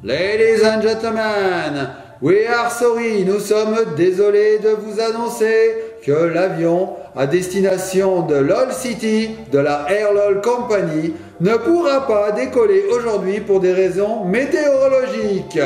Ladies and gentlemen, we are sorry, nous sommes désolés de vous annoncer que l'avion à destination de LOL City de la Air LOL Company ne pourra pas décoller aujourd'hui pour des raisons météorologiques.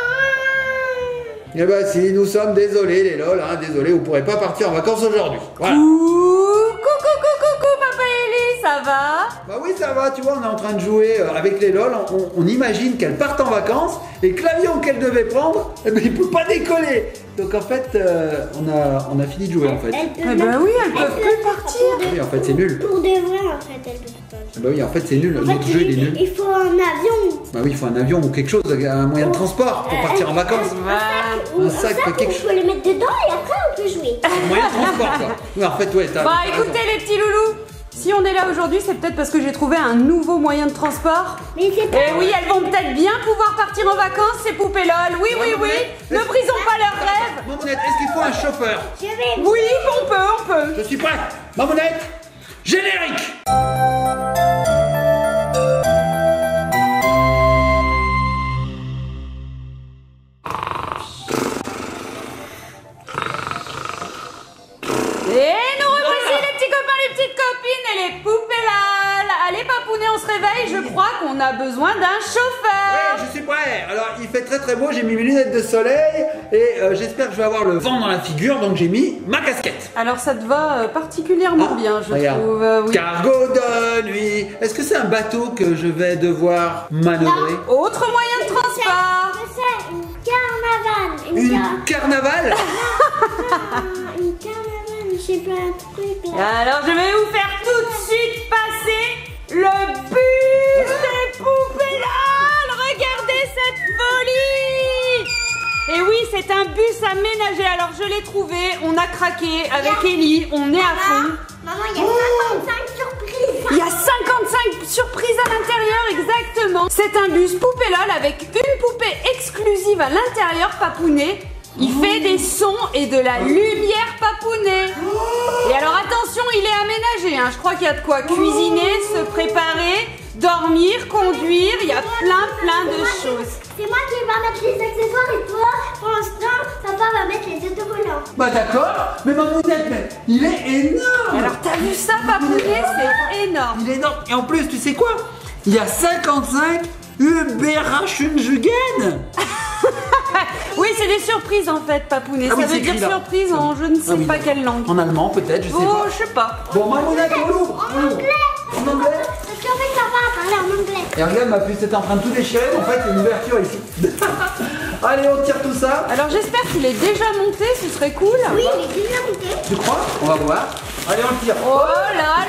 Eh ben si, nous sommes désolés les LOL, hein, désolés, vous ne pourrez pas partir en vacances aujourd'hui. Voilà. Coucou, Papa Eli, ça va? Bah oui, ça va, tu vois, on est en train de jouer avec les LOL, on imagine qu'elles partent en vacances et que l'avion qu'elles devaient prendre, eh ben, il ne peut pas décoller. Donc en fait, on a fini de jouer en fait. Eh ben oui, elles peuvent plus partir. Oui, en fait, c'est nul. Pour de vrai, en fait, elles peuvent pas. Bah oui, en fait, c'est nul, En fait, notre jeu il est nul. Il faut un avion. Bah oui, il faut un avion ou quelque chose, un moyen de transport pour partir en vacances. Un sac, quelque chose. On peut les mettre dedans et après on peut jouer. Un moyen de transport quoi. Oui, en fait, ouais, t'as Bah raison. écoutez les petits loulous, si on est là aujourd'hui, c'est peut-être parce que j'ai trouvé un nouveau moyen de transport. Mais c'est pas. Et oui, elles vont peut-être bien pouvoir partir en vacances, ces poupées LOL. Oui, ne brisons pas leurs rêves. Mamounette, est-ce qu'il faut un chauffeur? Je vais. Oui, on peut. Je suis prêt. Mamounette, générique. Et nous revoici les petits copains, les petites copines et les poupées LOL. Allez papounet, on se réveille, je crois qu'on a besoin d'un chauffeur. Ouais, je suis prêt. Alors, il fait très beau, j'ai mis mes lunettes de soleil et j'espère que je vais avoir le vent dans la figure, donc j'ai mis ma casquette. Alors ça te va particulièrement bien, je regarde. trouve. Oui. Cargo de nuit. Est-ce que c'est un bateau que je vais devoir manœuvrer? Autre moyen de transport. Je sais, une carnaval. Une carnaval? Une carnaval, je sais pas, un truc. Alors je vais vous faire tout de suite passer le bus des poupées LOL. Regardez cette folie. Et oui, c'est un bus aménagé. Alors je l'ai trouvé, on a craqué avec Ellie, on est à fond. Maman, il y a 55 surprises. Il y a 55 surprises à l'intérieur, exactement. C'est un bus poupée LOL avec une poupée exclusive à l'intérieur, papounet. Il fait des sons et de la lumière, papounet. Et alors attention, il est aménagé, hein. Je crois qu'il y a de quoi cuisiner, se préparer, dormir, conduire. Il y a plein de choses. C'est moi qui va mettre les accessoires et toi, pour l'instant, papa va mettre les autocollants. Bah d'accord, mais Mamounette, mais il est énorme. Alors t'as vu ça, papounet? C'est énorme. Il est énorme. Et en plus, tu sais quoi? Il y a 55 Überraschungsjugen. Oui, c'est des surprises en fait, papounet. Ah oui, Ça veut c'est dire écrit là. surprise en je ne sais oui, pas quelle langue. En allemand peut-être, je sais Oh, pas. je sais pas. Bon, Mamounette, on l'ouvre. En anglais. En anglais. Parce qu'en fait, papa a parlé en anglais. Et regarde, ma puce est en train de tout déchirer, mais en fait, il y a une ouverture ici. Allez, on tire tout ça. Alors j'espère qu'il est déjà monté, ce serait cool. Oui, il est déjà monté. Tu crois? On va voir. Allez, on le tire. Oh là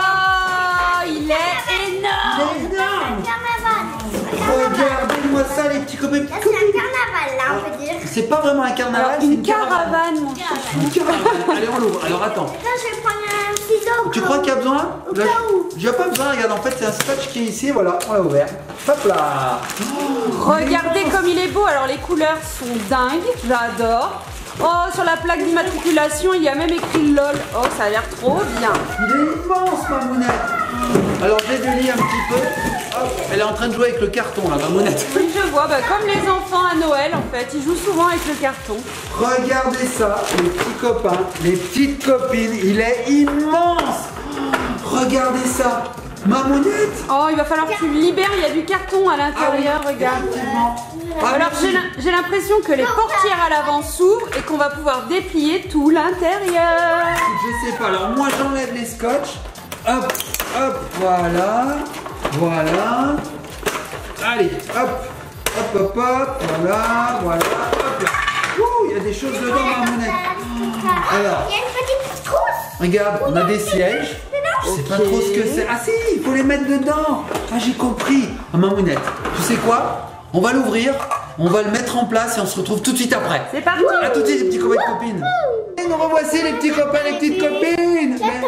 là, il est énorme. Il est énorme. Carnaval. Regardez-moi ça, les petits copains. Là, c'est un carnaval, là, on peut dire. C'est pas vraiment un carnaval, Alors, c'est une caravane, mon chou. Une caravane. Allez, on l'ouvre. Alors, attends. Là, je vais prendre un ciseau. Tu crois qu'il y a besoin? Au cas où. J'ai pas besoin, regarde, en fait, c'est un scotch qui est ici, voilà, on l'a ouvert. Hop là. Regardez comme il est beau. Alors les couleurs sont dingues, j'adore. Oh, sur la plaque d'immatriculation, il y a même écrit LOL. Oh, ça a l'air trop bien. Il est immense, Mamounette. Alors, j'ai délié un petit peu. Hop, elle est en train de jouer avec le carton, là, Mamounette. Oui, je vois, bah, comme les enfants à Noël en fait, ils jouent souvent avec le carton. Regardez ça, les petits copains, les petites copines, il est immense. Regardez ça, Mamounette. Oh, il va falloir que tu le libères, il y a du carton à l'intérieur, regarde. Effectivement. Ah, Alors merci. j'ai l'impression que les portières à l'avant s'ouvrent et qu'on va pouvoir déplier tout l'intérieur. Je sais pas, alors moi j'enlève les scotch. Hop, hop, voilà. Voilà. Allez, hop, hop, hop, hop, voilà, voilà, hop là. Ouh, il y a des choses dedans, Mamounette. Alors. Il y a une petite trousse. Regarde, on a des sièges. Je sais pas trop ce que c'est. Ah si, il faut les mettre dedans. Ah, j'ai compris. Ah, Mamounette, tu sais quoi? On va l'ouvrir, on va le mettre en place et on se retrouve tout de suite après. C'est parti. À tout de suite, les petits copains et copines. Et nous revoici, les petits copains et les petites copines. J'attends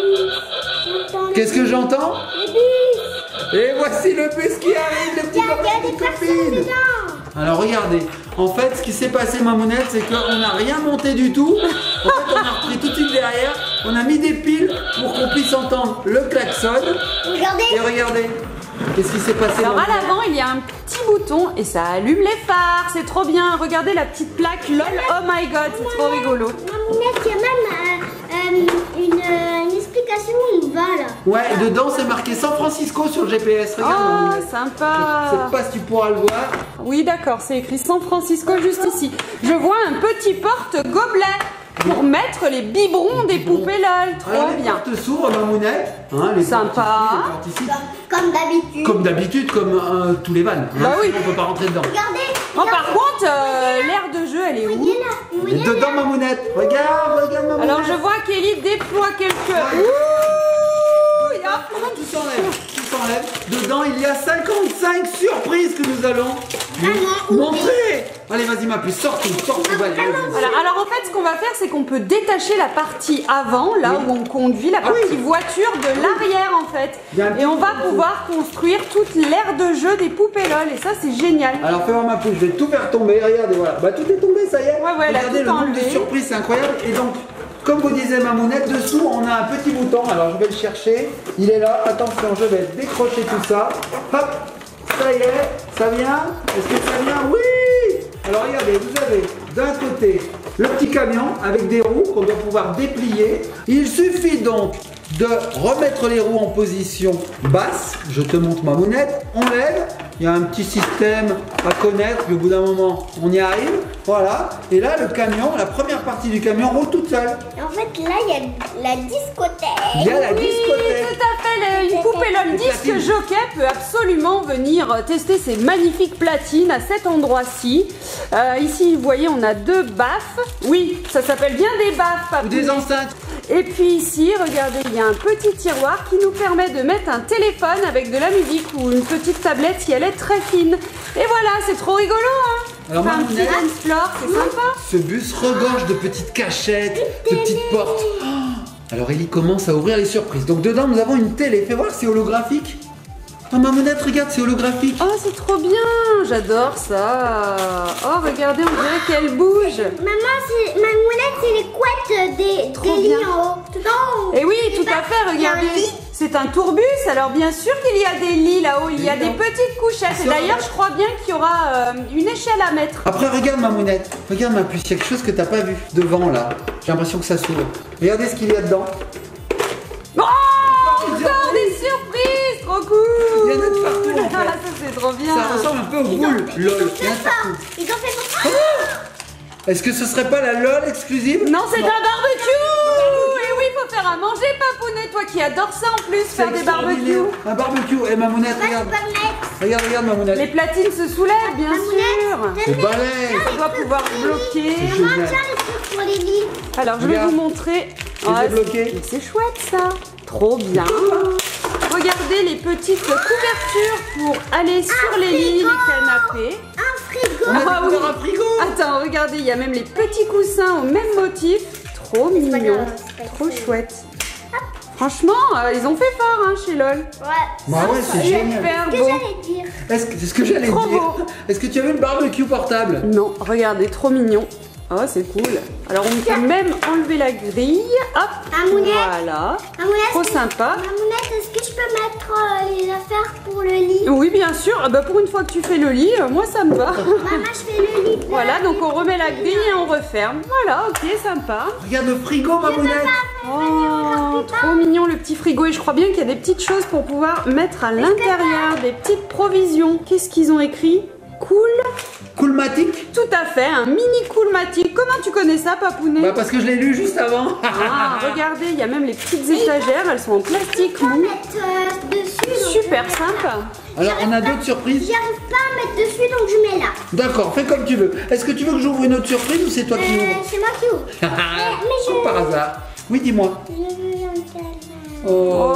le bus. Qu'est-ce que j'entends? Le bus. Et voici le bus qui arrive, les petits Il y copains a et les des petites personnes copines. dedans. Alors regardez, en fait ce qui s'est passé Mamounette, c'est qu'on n'a rien monté du tout. En fait on a repris tout de suite derrière, on a mis des piles pour qu'on puisse entendre le klaxon. Regardez. Et regardez, Qu'est-ce qui s'est passé? Alors à l'avant, il y a un petit bouton et ça allume les phares. C'est trop bien. Regardez la petite plaque LOL. Oh my god, c'est trop rigolo. Mamounette, il y a même une explication où on va là. Ouais, et dedans c'est marqué San Francisco sur le GPS. Regarde. Oh, Mamounette. sympa. Je sais pas si tu pourras le voir. Oui, d'accord, c'est écrit San Francisco juste ici. Je vois un petit porte-gobelet pour mettre les biberons des poupées LOL. Alors Trop les bien. portes s'ouvrent, Mamounette. Hein, les Sympa. portes ici, les portes ici. Comme d'habitude. Comme d'habitude, comme tous les vannes. Bah oui. On peut pas rentrer dedans. Regardez. Oh, par contre, l'aire de jeu, elle est où? Voyez là. Et Voyez là. dedans, Mamounette. Regarde Mamounette. Alors je vois qu'Ellie déploie quelques... Ouh, il y a plein de- Tout s'enlève. Tout s'enlève. Dedans, il y a 55 surprises que nous allons vous montrer. Allez, vas-y, ma puce, sors tout. Vas-y. Voilà. Alors en fait, ce qu'on va faire, c'est qu'on peut détacher la partie avant, là où on conduit, la partie voiture de l'arrière en fait. Il y a un petit Et on va peu de pouvoir construire toute l'aire de jeu des poupées LOL. Et ça, c'est génial. Alors fais voir ma pouce, je vais tout faire tomber, regardez, voilà. Bah tout est tombé, ça y est. Ouais, elle a Regardez tout le nombre enlevé. de surprises, c'est incroyable. Et donc, comme vous disait Mamounette, dessous on a un petit bouton. Alors je vais le chercher. Il est là, attention, je vais décrocher tout ça. Hop, ça y est, ça vient. Est-ce que ça vient? Oui. Alors regardez, vous avez d'un côté le petit camion avec des roues qu'on doit pouvoir déplier. Il suffit donc de remettre les roues en position basse. Je te montre Mamounette, on lève. Il y a un petit système à connaître, puis au bout d'un moment, on y arrive. Voilà. Et là, le camion, la première partie du camion roule toute seule. En fait, là, il y a la discothèque. Il y a la Oui, discothèque. tout à fait. Une poupée LOL Les disque platines. jockey peut absolument venir tester ces magnifiques platines à cet endroit-ci. Ici, vous voyez, on a 2 baffes. Oui, ça s'appelle bien des baffes, Ou papou. des enceintes. Et puis ici, regardez, il y a un petit tiroir qui nous permet de mettre un téléphone avec de la musique ou une petite tablette si elle est très fine. Et voilà, c'est trop rigolo, hein. Alors, Enfin, un petit Mamounette, dance floor, c'est sympa. ce bus regorge de petites cachettes, de petites portes. Oh. Alors Ellie commence à ouvrir les surprises. Donc dedans, nous avons une télé. Fais voir, c'est holographique. Oh Mamounette, regarde, c'est holographique. Oh, c'est trop bien, j'adore ça. Oh, regardez, on dirait qu'elle bouge. Maman, Mamounette, c'est les couettes des Trop lits bien. en haut. Tout en haut. Et oui, tout à fait, Il y a un regardez. lit. C'est un tourbus, alors bien sûr qu'il y a des lits là-haut, il y a des petites couchettes. Et d'ailleurs, je crois bien qu'il y aura une échelle à mettre. Après, regarde Mamounette. Regarde ma puce, il y a quelque chose que t'as pas vu devant là. J'ai l'impression que ça s'ouvre. Regardez ce qu'il y a dedans. Oh, des encore des surprises, trop cool. Il y en a de partout, en fait. Ça, c'est trop bien. Ça ressemble un peu aux boules. LOL. Il y en a de partout. Ils ont fait pour ça. Est-ce que ce serait pas la LOL exclusive? Non, c'est un barbecue. Et oui, faut faire à manger, papounet, toi qui adores ça en plus, faire des barbecues. Un barbecue. Et Mamounette, Moi, je regarde. peux le mettre. Regarde Mamounette. Les platines se soulèvent, bien sûr. C'est balèze. On doit pouvoir bloquer. C'est Maman, génial. tiens les trucs pour les lits. Alors, je vais Regarde. vous montrer. ai bloqués. C'est chouette ça. Trop bien. Regardez les petites couvertures pour aller sur les lits, les canapés. Un frigo. On a Ah découvert oui. un frigo. Attends, regardez, il y a même les petits coussins au même motif. Trop mignon, grave, c'est pas trop grave. chouette. Franchement, ils ont fait fort hein, chez LOL. Ouais. Bah ouais, c'est génial. Super Que beau. j'allais dire. C'est ce que j'allais Trop dire. beau. Est-ce que tu as vu le barbecue portable? Non, regardez, trop mignon. Oh, c'est cool. Alors, on peut même enlever la grille. Hop, Mamounette. voilà. Mamounette, Trop est-ce que- sympa. Mamounette, est-ce que je peux mettre les affaires pour le lit? Oui, bien sûr. Ah bah, pour une fois que tu fais le lit, moi, ça me va. Maman, je fais le lit. Voilà, donc on remet la grille et on referme. Voilà, ok, sympa. Regarde le frigo, Mamounette. Oh, trop mignon le petit frigo. Et je crois bien qu'il y a des petites choses pour pouvoir mettre à l'intérieur, des petites provisions. Qu'est-ce qu'ils ont écrit? Cool. Coolmatic. Tout à fait, un mini coolmatic. Comment tu connais ça, papounet? Bah parce que je l'ai lu juste avant. Ah, regardez, il y a même les petites étagères. Elles sont en plastique Je peux mou. mettre dessus. donc Super je mets sympa. là. Alors on a d'autres surprises. J'arrive pas à mettre dessus, donc je mets là. D'accord, fais comme tu veux. Est-ce que tu veux que j'ouvre une autre surprise ou c'est toi qui ouvres? C'est moi qui ouvre. mais je- Comme par hasard. Oui, dis-moi. Je veux un câlin. Oh,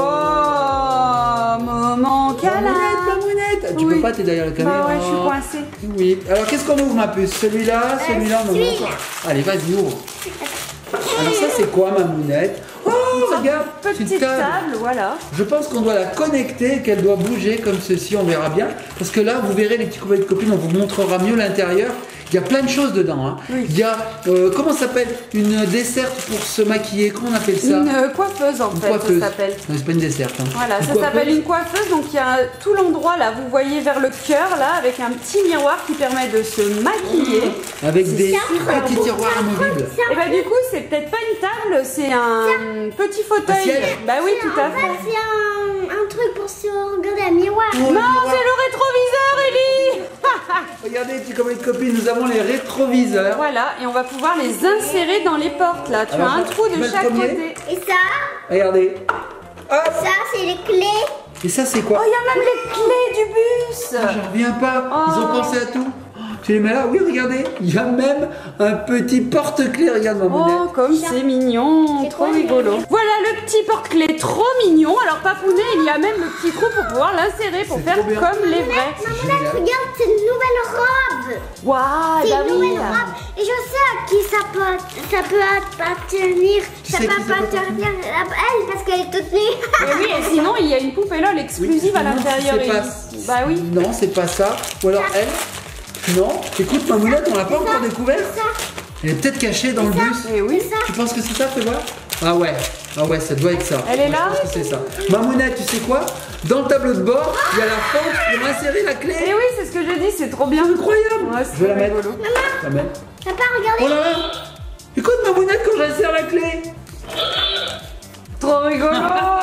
moment câlin. Mamounette. Tu Oui. peux pas, t'es derrière la caméra. Bah ouais, je suis coincée. Oui. Alors qu'est-ce qu'on ouvre ma puce? Celui-là, celui-là, on celui-là. ouvre. Allez, vas-y, ouvre. Alors ça c'est quoi, Mamounette? Oh, regarde, c'est une Petite table, voilà. Je pense qu'on doit la connecter, qu'elle doit bouger comme ceci, on verra bien. Parce que là, vous verrez les petits copains et copines, on vous montrera mieux l'intérieur. Il y a plein de choses dedans. Hein. Oui. Il y a, comment ça s'appelle? Une desserte pour se maquiller. Comment on appelle ça? Une coiffeuse en fait, coiffeuse. ça s'appelle. Non, c'est pas une desserte. Hein. Voilà, Une ça coiffeuse. s'appelle une coiffeuse. Donc il y a tout l'endroit là, vous voyez vers le cœur là, avec un petit miroir qui permet de se maquiller. Avec des super petits beau. tiroirs amovibles. Et bah du coup, c'est peut-être pas une table, c'est un petit fauteuil. Un siège. Bah oui, tout à En fait, fait. c'est un truc pour se regarder un miroir. Ouais, Non, miroir. c'est le rétroviseur, Ellie. Regardez, petits copains et copines, nous avons les rétroviseurs. Voilà, et on va pouvoir les insérer dans les portes là. Tu Alors, as un je trou mets de le chaque premier. côté. Et ça, Regardez. Hop. ça c'est les clés. Et ça, c'est quoi? Oh, il y a même les clés du bus. J'en reviens pas. Ils ont Oh. pensé à tout. Tu les mets là? Oui, regardez. Il y a même un petit porte-clés. Regarde ma monnaie. Oh, comme c'est mignon, C'est trop trop rigolo. mignon. Voilà le petit porte-clés trop mignon. Alors Papounet, il y a même le petit trou pour pouvoir l'insérer pour C'est faire trop bien. comme les vrais. Maman, regarde, c'est une nouvelle robe. Waouh, C'est bah une oui. nouvelle robe. Et je sais à qui ça peut appartenir. Tu Ça sais peut qui ça peut appartenir à elle parce qu'elle est toute nue. Et oui, et sinon il y a une poupée LOL exclusive à Non, l'intérieur. c'est pas- Ellie. Bah oui. Non, c'est pas ça. Ou alors elle. Non. Écoute, ma moulette, on l'a pas encore découverte. Ça, Elle est peut-être cachée dans le bus. Et oui. ça. Tu penses que c'est ça, fais voir? Ah ouais, ça doit être ça. Elle est Moi, là? Je pense que c'est ça. Mamounette, tu sais quoi? Dans le tableau de bord, il y a la fente pour insérer la clé. Et oui, c'est ce que j'ai dit, c'est trop bien. Incroyable. Ouais, Je vais la c'est mettre. rigolo. Je la mets. Papa, Oh regardez. là là. Écoute, Mamounette, quand j'insère la clé. Trop rigolo.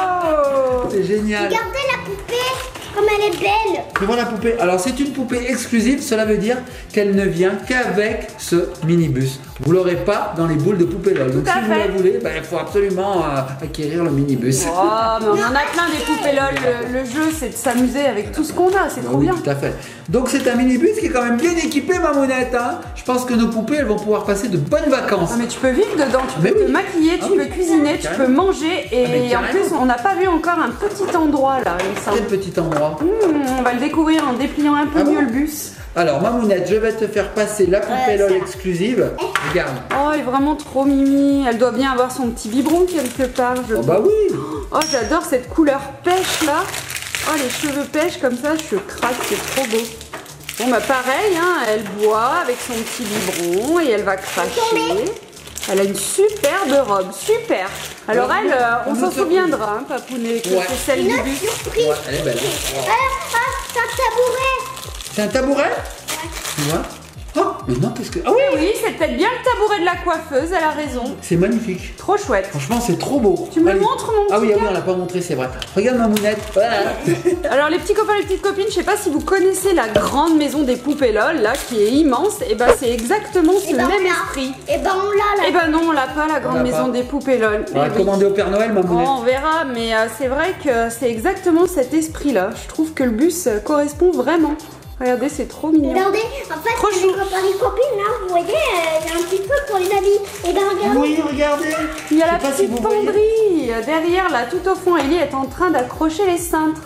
C'est génial. Regardez la poupée, comme elle est belle. Fais voir la poupée. Alors, c'est une poupée exclusive. Cela veut dire qu'elle ne vient qu'avec ce minibus. Vous l'aurez pas dans les boules de poupée LOL. Donc, Tout à si vous fait. la voulez, il faut absolument acquérir le minibus. Oh, mais on en a plein des poupées LOL. Le jeu, c'est de s'amuser avec tout ce qu'on a. C'est trop Oui, bien. tout à fait. Donc c'est un minibus qui est quand même bien équipé, Mamounette. Hein. Je pense que nos poupées, elles vont pouvoir passer de bonnes vacances. Ah, mais tu peux vivre dedans, tu Mais peux oui. te maquiller, tu Ah peux oui. cuisiner, tu Carrément. peux manger Ah, mais et en carrément. plus on n'a pas vu encore un petit endroit là, il me Quel semble. petit endroit. On va le découvrir en dépliant un peu Ah bon mieux le bus. Alors Mamounette, je vais te faire passer la poupée LOL exclusive. Regarde. Oh, elle est vraiment trop mimi, elle doit bien avoir son petit biberon quelque part. Je Oh bah oui. Oh, j'adore cette couleur pêche là. Oh, les cheveux pêche comme ça, je craque, c'est trop beau. Bon bah pareil, hein, elle boit avec son petit biberon et elle va cracher. Elle a une superbe robe, super. Alors Ouais, elle, on une s'en autre souviendra, hein, Papounet, que Ouais. c'est celle du Une bus. surprise. Ouais, elle est belle. Hein. C'est un tabouret. C'est un tabouret? Tu vois? Oh, mais non, qu'est-ce que... Ah oui. Oui, c'est peut-être bien le tabouret de la coiffeuse, elle a raison. C'est magnifique. Trop chouette. Franchement, c'est trop beau. Tu me Allez. montres, mon Ah oui, petit ah oui, gars on l'a pas montré, c'est vrai. Regarde Mamounette. Voilà. Alors les petits copains, les petites copines, je sais pas si vous connaissez la grande maison des poupées LOL, là, qui est immense. Et ben c'est exactement ce Et ben, même on l'a. esprit. Et ben on l'a là. Et ben non, on l'a pas, la On grande l'a maison pas. des poupées LOL. On va Eh oui. commander au Père Noël, Mamounette. Oh, on verra, mais c'est vrai que c'est exactement cet esprit-là. Je trouve que le bus correspond vraiment. Regardez, c'est trop mignon. Regardez, en fait, Trop les chou. copains et copines, là, vous voyez, il y a un petit truc pour les habits. Et ben regardez. Oui, regardez. Il y a Je la sais pas si petite vous voyez. penderie. Derrière, là, tout au fond, Ellie est en train d'accrocher les cintres.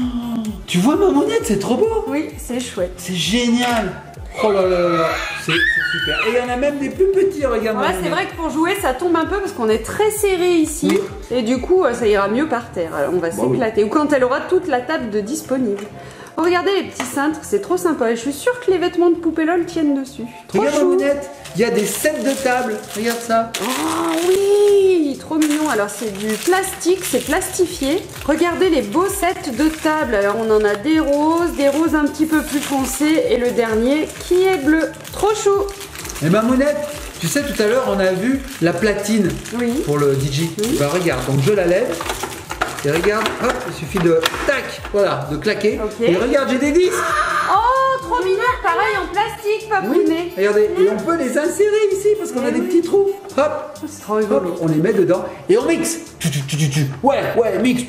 Tu vois Mamounette, c'est trop beau. Oui, c'est chouette. C'est génial. Oh là là là là. C'est super. Et il y en a même des plus petits, regarde. Voilà, c'est vrai que pour jouer, ça tombe un peu parce qu'on est très serré ici. Oui. Et du coup, ça ira mieux par terre. Alors, on va Bah oui. s'éclater. Ou quand elle aura toute la table de disponible. Oh, regardez les petits cintres, c'est trop sympa. Et je suis sûre que les vêtements de poupée LOL tiennent dessus. Trop Regarde chou. Mamounette, il y a des sets de table. Regarde ça. Oh oui, trop mignon. Alors c'est du plastique, c'est plastifié. Regardez les beaux sets de table. Alors on en a des roses un petit peu plus foncés et le dernier qui est bleu. Trop chou. Et Mamounette, tu sais, tout à l'heure, on a vu la platine Oui. pour le DJ. Bah regarde, donc je la lève. Et regarde, hop, il suffit de tac, voilà, de claquer. Ok. Et regarde, j'ai des disques. Oh, trop mignon. Pareil en plastique, Papounet. Regardez, et on peut les insérer ici parce qu'on a des petits trous. Hop, C'est trop rigolo. hop, on les met dedans et on mixe. Ouais, mixe.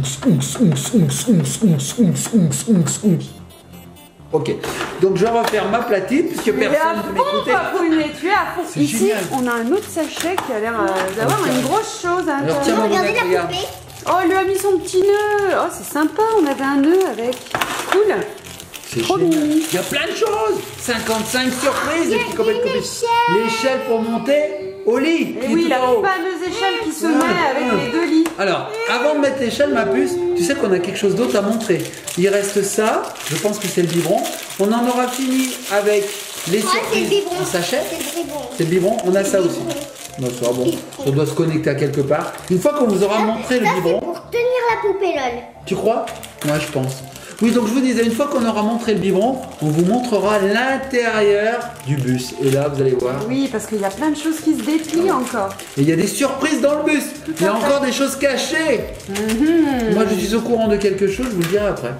Ok, donc je referme ma platine puisque Tu es à personne ne fond, m'écoutait. Papounet, tu es à fond. C'est Ici, génial. on a un autre sachet qui a l'air d'avoir tiens. une grosse chose à Alors, tiens, l'intérieur. Regardez la regarde. poupée. Oh, il lui a mis son petit nœud. Oh, c'est sympa, on avait un nœud avec. Cool. C'est Trop génial. mignon. Il y a plein de choses. 55 surprises. Et puis il y a une échelle. L'échelle pour monter au lit. Et qui est oui, tout la en haut. fameuse échelle qui se met avec les deux lits. Alors, avant de mettre l'échelle, ma puce, tu sais qu'on a quelque chose d'autre à montrer. Il reste ça, je pense que c'est le biberon. On en aura fini avec les Ouais, c'est le surprises biberon. en sachet. C'est le biberon. C'est le biberon, on a ça aussi. Non, ça, bon, ça doit se connecter à quelque part. Une fois qu'on vous aura montré le Ça, c'est biberon, pour tenir la poupée LOL. tu crois? Moi, je pense. Oui, donc je vous disais, une fois qu'on aura montré le biberon, on vous montrera l'intérieur du bus. Et là, vous allez voir. Oui, parce qu'il y a plein de choses qui se déplient encore. Et il y a des surprises dans le bus. Il y a encore des choses cachées. Moi, je suis au courant de quelque chose, je vous le dirai après.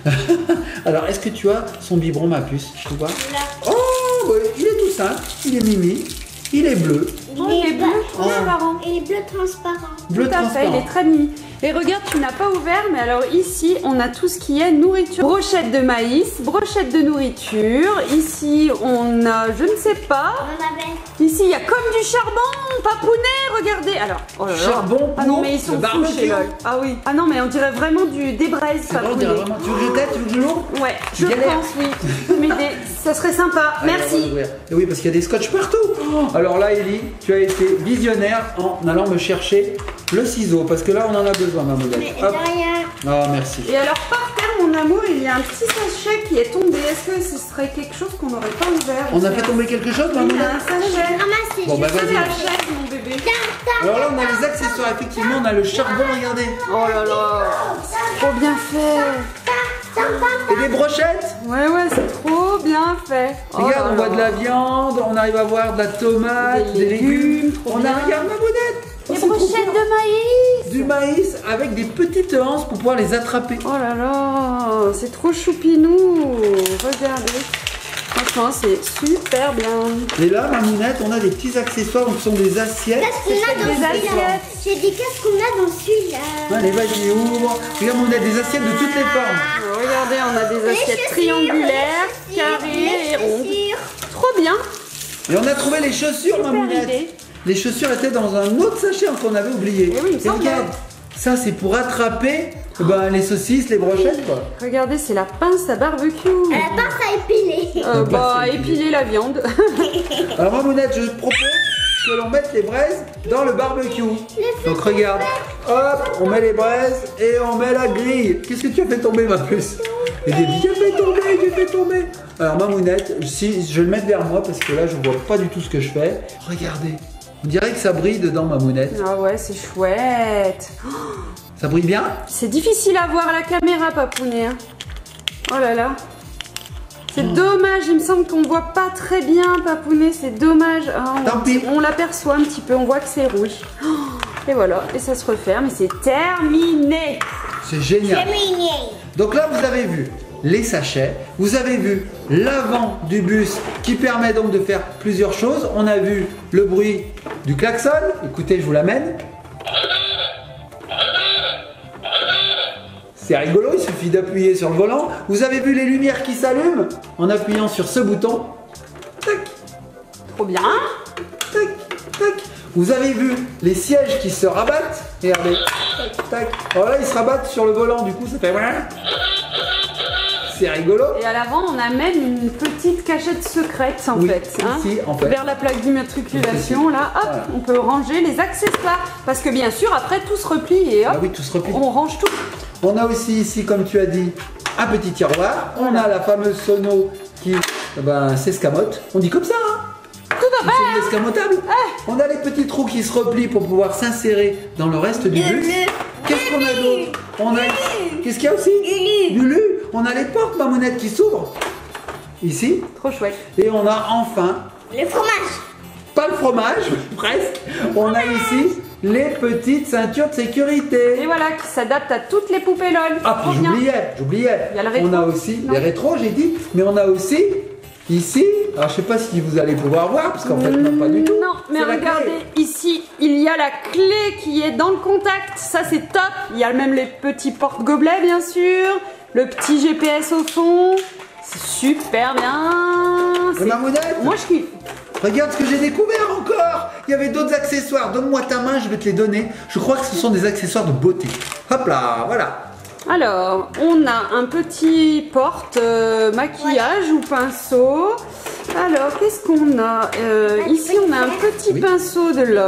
Alors, est-ce que tu as son biberon, ma puce? Tu vois? Là. Oh, ouais, il est tout simple. Il est mimi. Il est bleu. Oh, il est bleu transparent. Et les bleus transparents. Bleu Tout à fait, transparent. il est très mimi. Et regarde, tu n'as pas ouvert, mais alors ici, on a tout ce qui est nourriture. Brochette de maïs, brochette de nourriture. Ici, on a, je ne sais pas. On avait. Ici, il y a comme du charbon, papounet, regardez. Alors, oh là là. Charbon Ah non, pour mais ils sont le fous barbecue. chez LOL. Ah oui. Ah non, mais on dirait vraiment des braises C'est vrai, on dirait papounet. vraiment. Tu veux que je teste? Tu veux que je l'ouvre? Ouais, je Galère. pense, oui. Tu peux m'aider. Ça serait sympa. Allez, on va Merci. l'ouvrir. Et oui, parce qu'il y a des scotch partout. Oh, alors là, Ellie, tu as été visionnaire en allant me chercher le ciseau. Parce que là, on en a besoin, ma modèle. Mais Hop. derrière. Ah, merci. Et alors, par terre, mon amour, il y a un petit sachet qui est tombé. Est-ce que ce serait quelque chose qu'on n'aurait pas ouvert? On a fait tomber quelque chose, ma Il y modèle? a un sachet. Ramassez. Bon, bah, Un vas-y. sachet, mon bébé. Alors là, on a les accessoires. Effectivement, on a le charbon, regardez. Oh là là, trop bien fait. Et des brochettes. Ouais, c'est trop bien fait. Oh Regarde, là on voit là. de la viande, on arrive à voir de la tomate, Des des légumes. légumes, trop On a, bien. regarde ma modèle. Des C'est trop brochettes bien. de maïs. Du maïs avec des petites anses pour pouvoir les attraper. Oh là là, c'est trop choupinou. Regardez. Franchement, c'est super bien. Et là, ma mounette, on a des petits accessoires, ce sont des assiettes. Qu'est-ce qu'on a dans Des celui-là? assiettes. J'ai dit qu'est-ce qu'on a dans celui-là? Allez, vas-y, ouvre. Regarde, on a des assiettes de toutes les formes. Regardez, on a des assiettes triangulaires, carrées et rondes. Trop bien. Et on a trouvé les chaussures, ma Super mounette. idée. Les chaussures étaient dans un autre sachet qu'on avait oublié. Eh oui, il me Et semblait. regarde, ça c'est pour attraper les saucisses, les brochettes, quoi. Regardez, c'est la pince à barbecue. La pince à épiler. Bah, épiler la viande. Alors, ma mounette, je propose que l'on mette les braises dans le barbecue. Donc, regarde, hop, on met les braises et on met la grille. Qu'est-ce que tu as fait tomber, ma puce? Et j'ai fait tomber. Alors, ma mounette, si je vais le mettre vers moi parce que là, je vois pas du tout ce que je fais. Regardez, on dirait que ça brille dedans, ma mounette. Ah ouais, c'est chouette. Ça brille bien? C'est difficile à voir à la caméra, papounet. Hein. Oh là là. C'est dommage, il me semble qu'on voit pas très bien, papounet, c'est dommage. Ah, Tant pis. on l'aperçoit un petit peu, on voit que c'est rouge. Oh, et voilà, et ça se referme et c'est terminé. C'est génial. Terminé. Donc là, vous avez vu les sachets, vous avez vu l'avant du bus qui permet donc de faire plusieurs choses. On a vu le bruit du klaxon. Écoutez, je vous l'amène. C'est rigolo, il suffit d'appuyer sur le volant. Vous avez vu les lumières qui s'allument en appuyant sur ce bouton. Tac, Trop bien. tac, tac. Vous avez vu les sièges qui se rabattent. Regardez. Tac, tac. Alors là, ils se rabattent sur le volant, du coup, ça fait... C'est rigolo. Et à l'avant, on a même une petite cachette secrète en Oui, fait. ici, en fait. Vers la plaque d'immatriculation, là, hop, Voilà. on peut ranger les accessoires. Parce que bien sûr, après, tout se replie et hop, Ah oui, tout se replie. on range tout. On a aussi ici, comme tu as dit, un petit tiroir. On a la fameuse sono qui s'escamote. On dit comme ça, hein? Tout à fait. C'est escamotable. On a les petits trous qui se replient pour pouvoir s'insérer dans le reste du bus. Qu'est-ce qu'on a d'autre? On a... Qu'est-ce qu'il y a aussi? Lulu. On a les portes, ma mounette, qui s'ouvrent. Ici. Trop chouette. Et on a enfin, Le fromage. pas le fromage, presque. On a ici les petites ceintures de sécurité. Et voilà, qui s'adapte à toutes les poupées LOL. Ah, Trop puis bien. j'oubliais. Il y a le rétro. On a aussi Non. les rétros, j'ai dit, mais on a aussi ici, alors je sais pas si vous allez pouvoir voir, parce qu'en fait, non, pas du tout. Non, mais C'est la regardez, clé. ici, il y a la clé qui est dans le contact. Ça, c'est top. Il y a même les petits porte-gobelets, bien sûr. Le petit GPS au fond. C'est super bien. Et ma mounette, Moi, je kiffe. regarde ce que j'ai découvert encore. Il y avait d'autres accessoires. Donne-moi ta main, je vais te les donner. Je crois que ce sont des accessoires de beauté. Hop là, voilà. Alors, on a un petit porte-maquillage ou pinceau. Alors, qu'est-ce qu'on a Ici, on a un petit pinceau de LOL.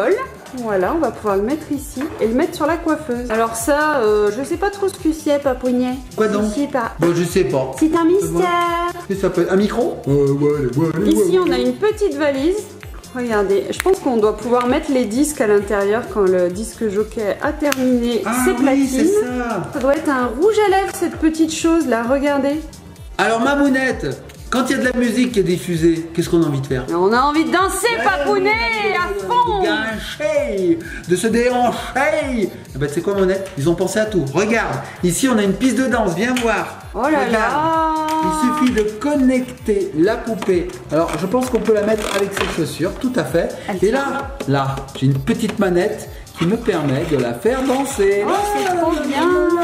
Voilà, on va pouvoir le mettre ici et le mettre sur la coiffeuse. Alors ça, je sais pas trop ce que c'est, Papounet. Quoi donc? Je sais pas. Bon, je sais pas. C'est un mystère. Qu'est-ce que ça peut être? Un micro? Ici, on a une petite valise. Regardez, je pense qu'on doit pouvoir mettre les disques à l'intérieur quand le disque jockey a terminé ses platines. Oui, c'est ça. Ça doit être un rouge à lèvres, cette petite chose là, regardez. Alors, Mamounette, quand il y a de la musique qui est diffusée, qu'est-ce qu'on a envie de faire? On a envie de danser, Papounet, à fond. De gâcher, de se déhancher. Eh ben, tu sais quoi, Mamounette? Ils ont pensé à tout. Regarde, ici, on a une piste de danse, viens voir. Oh là là. Il suffit de connecter la poupée. Alors, je pense qu'on peut la mettre avec ses chaussures, tout à fait. Et là, j'ai une petite manette qui me permet de la faire danser. Oh, c'est trop bien.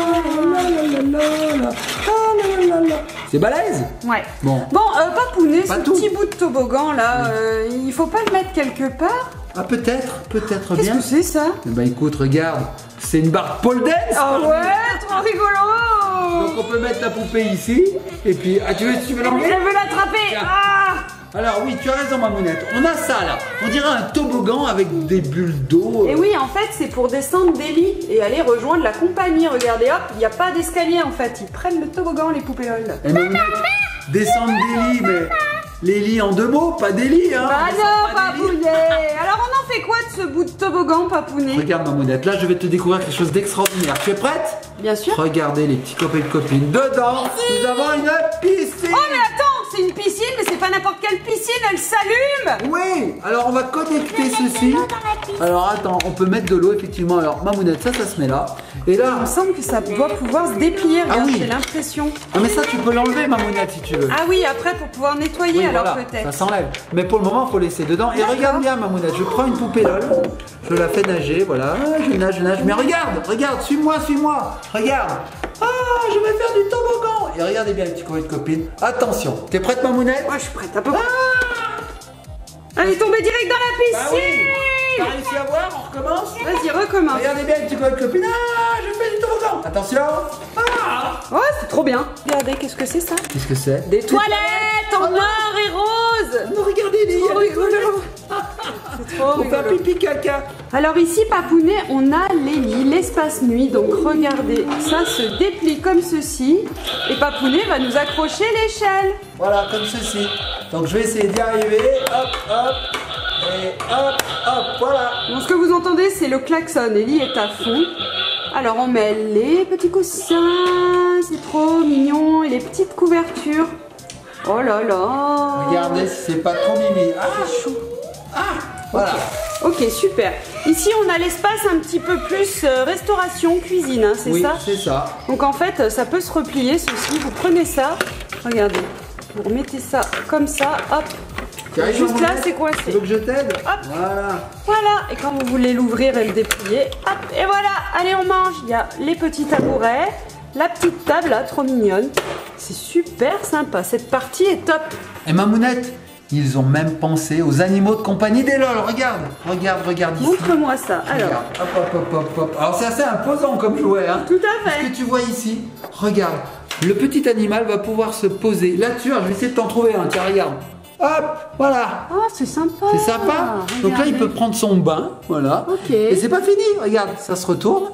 C'est balèze? Ouais. Bon, Papounet, ce Pas tout. petit bout de toboggan là, il faut pas le mettre quelque part. ah peut-être Qu'est-ce bien. que c'est ça? Eh ben écoute, regarde, c'est une barre pole dance. Ah ouais, trop rigolo. Donc on peut mettre la poupée ici, et puis, tu veux l'enlever? Je veux l'attraper. Tiens. Ah. Alors oui, tu as raison, Mamounette. On a ça là. On dirait un toboggan avec des bulles d'eau. Et oui, en fait, c'est pour descendre des lits et aller rejoindre la compagnie. Regardez, hop, il n'y a pas d'escalier en fait. Ils prennent le toboggan, les poupées LOL. Et Mamounette, descendre des lits, mais les lits en deux mots, pas des lits, hein. Bah On descend non, pas des lits. Papounet. Alors, on en fait quoi de ce bout de toboggan, Papounet? Regarde, Mamounette, là je vais te découvrir quelque chose d'extraordinaire. Tu es prête? Bien sûr. Regardez les petits copains et copines. Dedans, nous avons une piscine. Oh, mais attends, c'est une piscine, mais c'est pas n'importe quelle piscine, elle s'allume. Oui, alors on va connecter ceci. Alors attends, on peut mettre de l'eau effectivement. Alors Mamounette, ça se met là. Et Il là, me semble que ça doit pouvoir se déplier, regarde, oui. j'ai l'impression. ah mais ça tu peux l'enlever, Mamounette, si tu veux. Ah oui, après pour pouvoir nettoyer, Oui, alors voilà, peut-être. ça s'enlève. Mais pour le moment, il faut laisser dedans. Et D'accord. regarde bien, Mamounette, je prends une poupée LOL, je la fais nager, voilà, je nage. Mais regarde, suis-moi. Regarde. Ah, je vais faire du toboggan. Et regardez bien, les petits copains et copines. Attention, t'es prête, Mamounette? Moi, je suis prête à peu près. Elle est tombée direct dans la Bah piscine. oui. T'as réussi à voir? On recommence? Vas-y, recommence. Regardez bien, les petits copains et copines. Ah, je fais du toboggan. Attention. Ah. Oh, c'est trop bien. Regardez, qu'est-ce que c'est ça? Qu'est-ce que c'est? Des toilettes en noir et rose. Non, regardez, il y Trop a des rigolo. toilettes. C'est trop Pour faire rigolo. pipi caca. Alors ici, Papounet, on a les lits, l'espace nuit. Donc regardez, ça se déplie comme ceci. Et Papounet va nous accrocher l'échelle. Voilà, comme ceci. Donc je vais essayer d'y arriver. Hop. Et hop, voilà. Donc ce que vous entendez, c'est le klaxon. Ellie est à fond. Alors on met les petits coussins, c'est trop mignon. Et les petites couvertures. Oh là là. Regardez si c'est pas trop mimi. Ah, Chou. voilà. Ok, super. Ici, on a l'espace un petit peu plus restauration, cuisine, hein, c'est Oui, ça? c'est ça. Donc en fait, ça peut se replier, ceci. Vous prenez ça, regardez. Vous remettez ça comme ça, hop. Tu arrives, Juste là, Mamounette? c'est Tu coincé. veux que je t'aide? Hop. Voilà. Voilà, et quand vous voulez l'ouvrir et le déplier, hop, et voilà, allez, on mange. Il y a les petits tabourets, la petite table là, trop mignonne. C'est super sympa, cette partie est top. Et Mamounette, ils ont même pensé aux animaux de compagnie des LOL. Regarde ici. Montre-moi ça, alors. Regarde. Hop. Alors c'est assez imposant comme jouet, hein. Tout à fait. Ce que tu vois ici, regarde. Le petit animal va pouvoir se poser là-dessus. Alors, je vais essayer de t'en trouver un. Tiens, regarde. Hop, voilà. Oh, c'est sympa. C'est sympa. Donc là, il peut prendre son bain, voilà. Ok. Et c'est pas fini. Regarde, ça se retourne.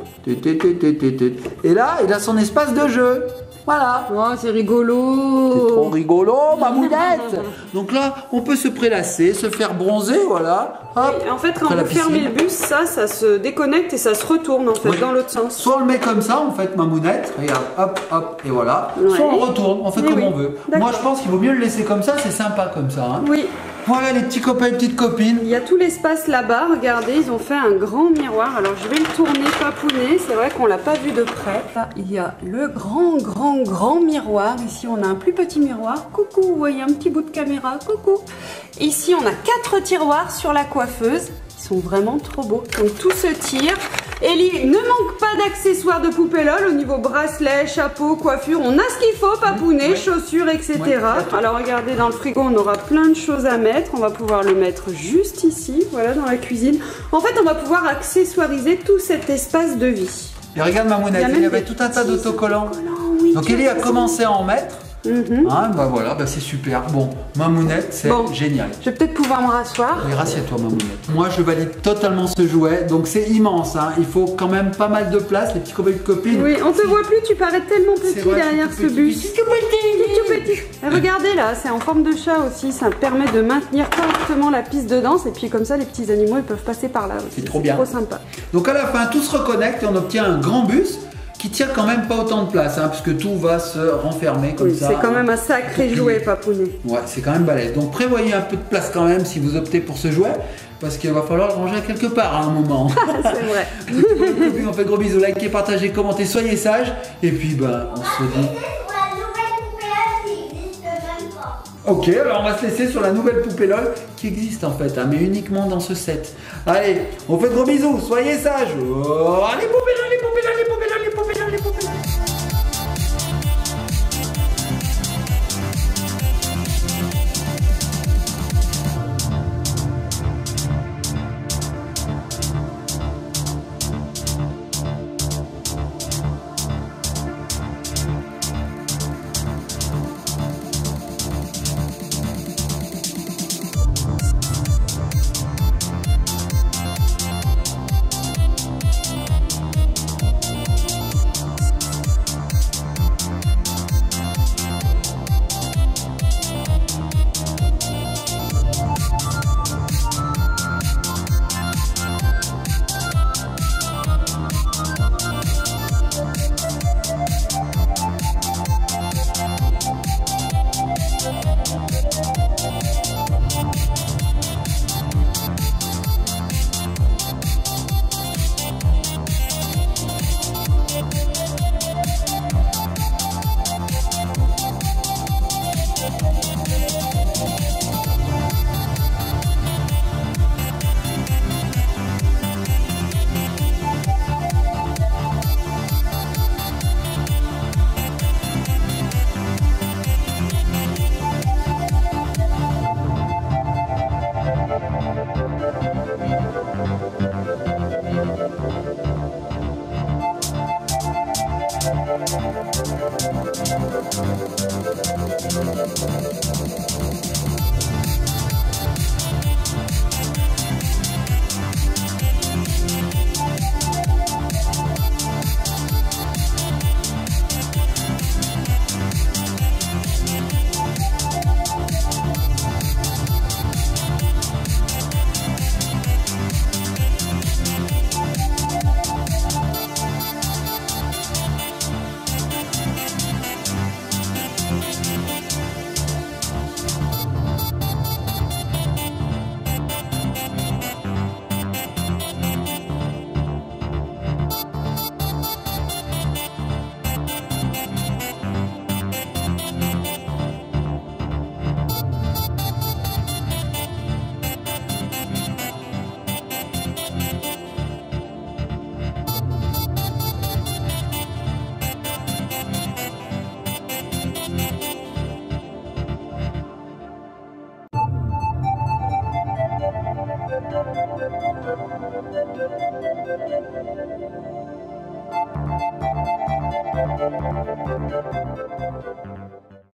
Et là, il a son espace de jeu. Voilà. Oh, c'est rigolo. C'est trop rigolo, Mamounette. Donc là, on peut se prélasser, se faire bronzer, voilà. Hop. Et en fait, quand Après la vous fermez piscine. le bus, ça se déconnecte et ça se retourne en fait Oui. dans l'autre sens. Soit on le met comme ça, en fait, Mamounette. Regarde, hop, et voilà. Ouais. Soit on le retourne, on fait Oui, comme oui. on veut. D'accord. Moi, je pense qu'il vaut mieux le laisser comme ça, c'est sympa comme ça. Hein. Oui, Voilà les petits copains et petites copines. il y a tout l'espace là-bas. Regardez, ils ont fait un grand miroir. Alors, je vais le tourner, Papounet. C'est vrai qu'on l'a pas vu de près. Là, il y a le grand miroir. Ici, on a un plus petit miroir. Coucou, vous voyez un petit bout de caméra. Coucou. Ici, on a 4 tiroirs sur la coiffeuse. Ils sont vraiment trop beaux. Donc, tout se tire. Ellie ne manque pas d'accessoires de poupée LOL au niveau bracelet, chapeau, coiffure. On a ce qu'il faut, Papounet, Ouais. chaussures, etc. Ouais. Alors regardez, dans le frigo, on aura plein de choses à mettre. On va pouvoir le mettre juste ici, voilà, dans la cuisine. En fait, on va pouvoir accessoiriser tout cet espace de vie. Et regarde Mamounette, Il y a il même y avait des tout un tas petits d'autocollants. autocollants, oui, Donc tu as Ellie a raison. commencé à en mettre. Hein, bah voilà, bah c'est super. Bon, Mamounette, c'est génial. Je vais peut-être pouvoir me rasseoir. Oui, rassieds-toi, Mamounette. Moi, je valide totalement ce jouet. Donc, c'est immense. Hein. Il faut quand même pas mal de place, les petits copains de copines. Oui, on te voit plus, tu parais tellement petit derrière ce bus. Tout petit. Et regardez là, c'est en forme de chat aussi. Ça permet de maintenir correctement la piste de danse. Et puis, comme ça, les petits animaux, ils peuvent passer par là aussi. C'est trop bien. Trop sympa. Donc, à la fin, tout se reconnecte et on obtient un grand bus qui tient quand même pas autant de place, hein, puisque tout va se renfermer comme ça. C'est quand même un sacré jouet, Papounet. Ouais, c'est quand même balèze. Donc prévoyez un peu de place quand même si vous optez pour ce jouet, parce qu'il va falloir le ranger quelque part à un moment. C'est vrai. On fait gros bisous, likez, partagez, commentez, soyez sages, et puis ben on se dit. Ok, alors on va se laisser sur la nouvelle poupée LOL qui existe en fait, hein, mais uniquement dans ce set. Allez, on fait de gros bisous, soyez sages. Oh, allez, poupée LOL, les poupées LOL, les poupées LOL, les poupées LOL, les poupées LOL.